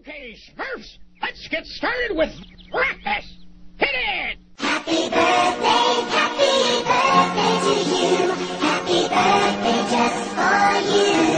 Okay, Smurfs, let's get started with breakfast. Hit it! Happy birthday to you. Happy birthday just for you.